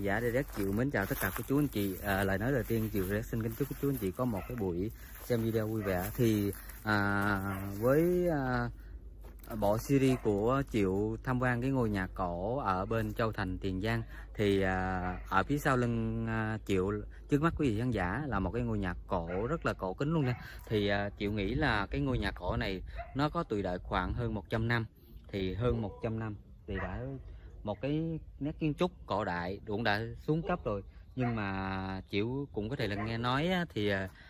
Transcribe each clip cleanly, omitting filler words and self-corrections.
Dạ Direct Triệu mến chào tất cả các chú anh chị. Lời nói đầu tiên Triệu Direct xin kính chúc các chú anh chị có một cái buổi xem video vui vẻ. Thì với bộ series của Triệu tham quan cái ngôi nhà cổ ở bên Châu Thành, Tiền Giang, thì ở phía sau lưng Triệu, trước mắt quý vị khán giả, là một cái ngôi nhà cổ rất là cổ kính luôn nha. Thì Triệu nghĩ là cái ngôi nhà cổ này nó có tuổi đời khoảng hơn 100 năm. Thì hơn 100 năm thì đã một cái nét kiến trúc cổ đại cũng đã xuống cấp rồi. Nhưng mà Triệu cũng có thể là nghe nói thì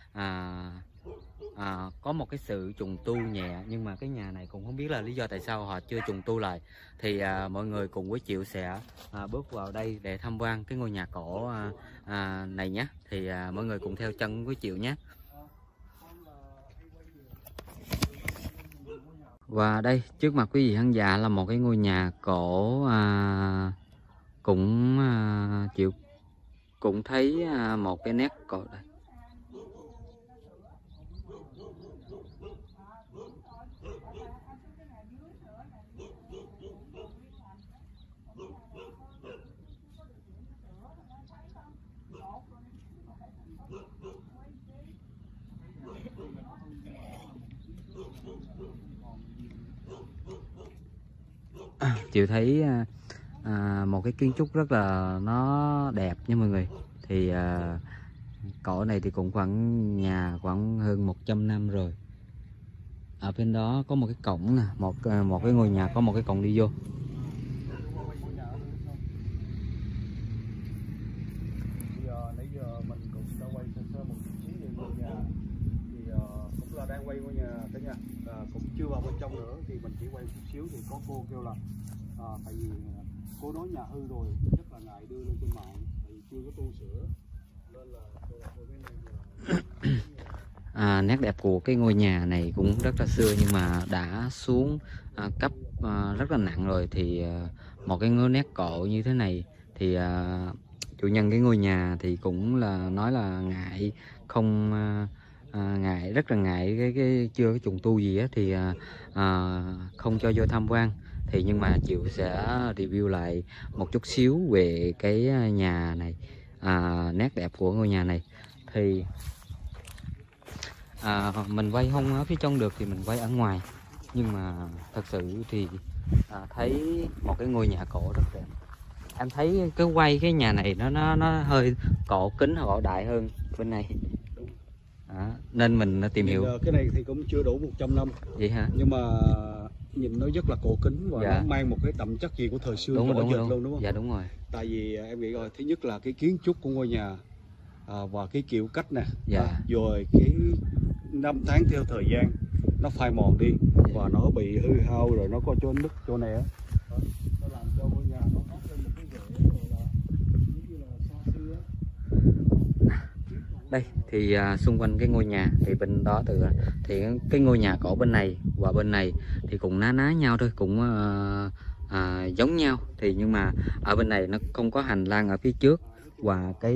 có một cái sự trùng tu nhẹ, nhưng mà cái nhà này cũng không biết là lý do tại sao họ chưa trùng tu lại. Thì mọi người cùng với Triệu sẽ bước vào đây để tham quan cái ngôi nhà cổ này nhé. Thì mọi người cùng theo chân với Triệu nhé. Và đây trước mặt quý vị khán giả là một cái ngôi nhà cổ, cũng Triệu cũng thấy một cái nét cổ đây. Triệu thấy một cái kiến trúc rất là nó đẹp nha mọi người. Thì cổ này thì cũng nhà khoảng hơn 100 năm rồi. Ở bên đó có một cái cổng nè, một cái ngôi nhà có một cái cổng đi vô. Nãy giờ mình cũng đã quay sơ một chút xíu về ngôi nhà, thì cũng là đang quay ngôi nhà cả nhà, cũng chưa vào bên trong nữa, thì mình chỉ quay một chút xíu. Thì có cô kêu là tại vì cô nói nhà hư rồi, rất là ngại đưa lên trên mạng, thì chưa có tu sửa, nên là cô cái này Nét đẹp của cái ngôi nhà này cũng rất là xưa, nhưng mà đã xuống cấp rất là nặng rồi. Thì một cái ngôi nét cổ như thế này thì chủ nhân cái ngôi nhà thì cũng là nói là ngại, không ngại, rất là ngại cái chưa có trùng tu gì á, thì không cho vô tham quan. Thì nhưng mà Triệu sẽ review lại một chút xíu về cái nhà này, nét đẹp của ngôi nhà này. Thì mình quay không ở phía trong được thì mình quay ở ngoài, nhưng mà thật sự thì thấy một cái ngôi nhà cổ rất đẹp. Em thấy cái nhà này nó hơi cổ kính, cổ đại hơn bên này. Nên mình tìm hiểu. cái này thì cũng chưa đủ 100 năm Vậy hả? Nhưng mà nhìn nó rất là cổ kính, và dạ, nó mang một cái đậm chất gì của thời xưa, đúng luôn, đúng không? Dạ đúng rồi. Tại vì em nghĩ rồi, thứ nhất là cái kiến trúc của ngôi nhà, và cái kiểu cách nè, dạ, rồi cái năm tháng theo thời gian nó phai mòn đi, và nó bị hư hao, rồi nó có chỗ nứt chỗ này á, nó làm cho ngôi nhà nó có thêm một cái vẻ là giống như là xa xưa. Đây thì xung quanh cái ngôi nhà thì bên đó thì cái ngôi nhà cổ bên này và bên này thì cũng ná nhau thôi, cũng giống nhau. Thì nhưng mà ở bên này nó không có hành lang ở phía trước, và cái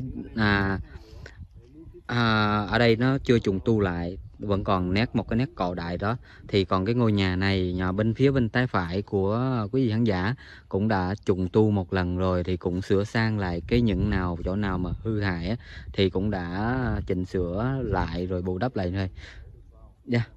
ở đây nó chưa trùng tu lại, vẫn còn một cái nét cổ đại đó. Thì còn cái ngôi nhà này, nhà bên phía bên tay phải của quý vị khán giả, cũng đã trùng tu một lần rồi, thì cũng sửa sang lại cái những chỗ nào mà hư hại á, thì cũng đã chỉnh sửa lại rồi, bù đắp lại rồi. Yeah.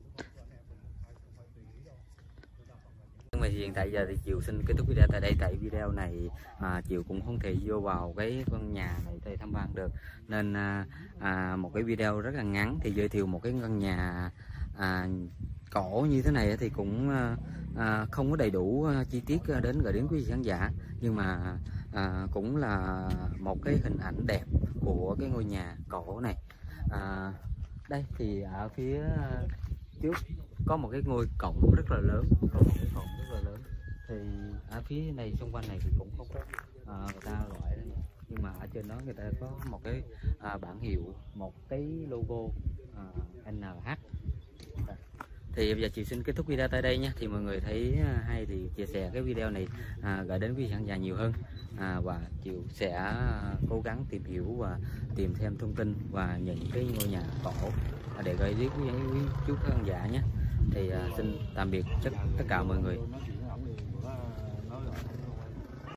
Nhưng mà hiện tại giờ thì Triệu xin kết thúc video tại đây. Tại video này Triệu cũng không thể vô vào cái căn nhà này để tham quan được, nên một cái video rất là ngắn thì giới thiệu một cái căn nhà cổ như thế này thì cũng không có đầy đủ chi tiết gửi đến quý vị khán giả. Nhưng mà cũng là một cái hình ảnh đẹp của cái ngôi nhà cổ này. Đây thì ở phía trước có một cái ngôi cổng rất là lớn, thì ở phía này xung quanh này thì cũng không có người ta gọi đó, nhưng mà ở trên đó người ta có một cái bảng hiệu, một cái logo NH. Thì bây giờ chị xin kết thúc video tại đây nha. Thì mọi người thấy hay thì chia sẻ cái video này gửi đến quý khán giả nhiều hơn, và Triệu sẽ cố gắng tìm hiểu và tìm thêm thông tin và những cái ngôi nhà cổ để gửi đến quý chú khán giả nhé. Thì xin tạm biệt tất cả mọi người.